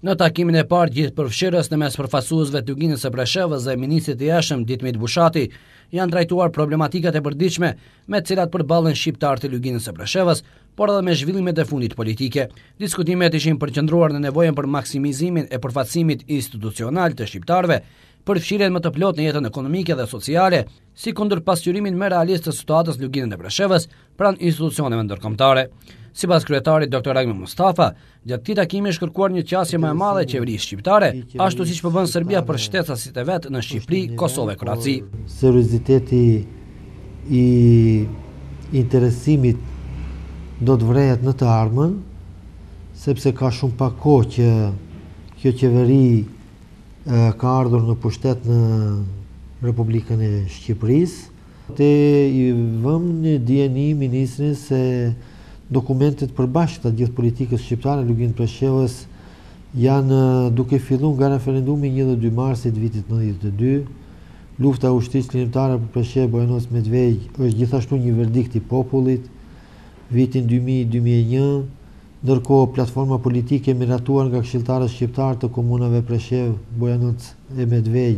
Në takimin e parë gjithëpërfshirës në mes përfaqësuesve të Luginës së Preshevës dhe ministrit të jashtëm Ditmit Bushati janë trajtuar problematikat e përditshme me të cilat përballen shqiptarët e Luginës së Preshevës, por edhe me zhvillimet e fundit politike. Diskutimet ishin përqendruar në nevojën për maksimizimin e përfaqësimit institucional të shqiptarëve, përfshirjen më të plotë në jetën ekonomike dhe sociale, si kundër pasqyrimin më realist të situatës në Luginën e Preshevës pranë institucioneve ndërkombëtare. Sipas kryetarit Dr. Ragmi Mustafa, gjatë këtij takimi është kërkuar një qasje më e madhe e qeverisë shqiptare, ashtu siç po bën Serbia për shtetasit e vet në Shqipëri, Kosovë e Kroaci. Serioziteti i interesimit do të vrehet në të ardhmen, sepse ka shumë pak kohë që kjo qeveri ka ardhur në pushtet në Republikën e Shqipërisë. Te i vëm një dijeni ministrin se dokumentet përbashkëta gjithë politikës shqiptare në Luginën e Preshevës janë duke filluar nga referendumi 1 dhe 2 marsit vitit 92. Lufta e ushtrisë kombëtare për Preshevë Bojanoc Medvej është gjithashtu një verdikt i popullit. Vitin 2000-2001, ndërkohë platforma politike miratuar nga këshilltarët shqiptar të komunave Preshevë, Bojanoc e Medvej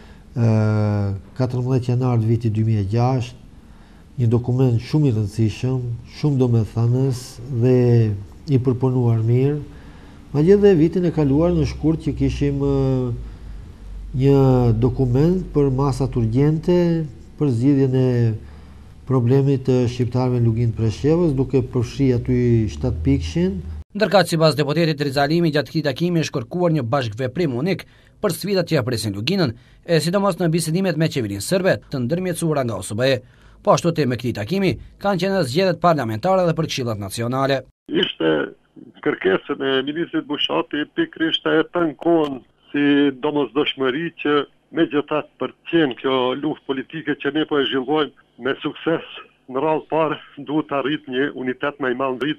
14 janar vitit 2006, një dokument shumë i rëndësishëm, shumë domethënës dhe i përpunuar mirë. Madje dhe vitin e kaluar në shkurt që kishim një dokument për masat urgjente për zgjidhjen e problemit të shqiptarëve në Luginën e Preshevës, duke përfshirë aty 7 pikëshin. Ndërkaq sipas deputetit Rizalimi, gjatë këtij takimi është kërkuar një bashkëveprim unik për sfidat që ja presin Luginën, e sidomos në bisedimet me qeverinë serbe të ndërmjetësuara nga OSBE. Po ashtu te me këtij takimi kanë qenë zgjedhjet parlamentare dhe për këshillat nacionale. Ishte kërkesën e ministrit Bushati pikërisht e tankon si domosdoshmëri që megjithatë për të qenë kjo luftë politike që ne po e zhvillojmë me sukses, në radhë parë duhet të arrit një unitet më i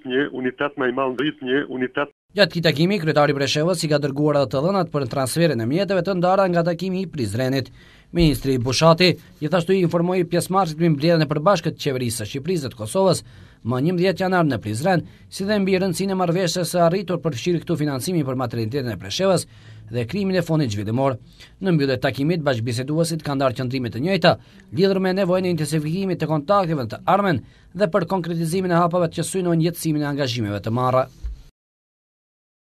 madh, Gjatë këtij takimi, kryetari i Preshevës i ka dërguar edhe të dhënat për transferin e mjeteve të ndara nga takimi i Prizrenit. Ministri Bushati gjithashtu i informoi pjesëmarrësit mbi mbledhjen e përbashkët të qeverisë së Shqipërisë dhe të Kosovës më 11 janar në Prizren, si dhe mbi rëndësinë e marrëveshjes së arritur për fshirë këtu financimin për maternitetin e Preshevës dhe krimin e fondit zhvillimor. Në mbyllje të takimit, bashkëbiseduesit kanë ndarë qëndrime të njëjta lidhur me nevojën e intensifikimit të kontakteve të ardhmen dhe për konkretizimin e hapave që synojnë jetësimin e angazhimeve të marra.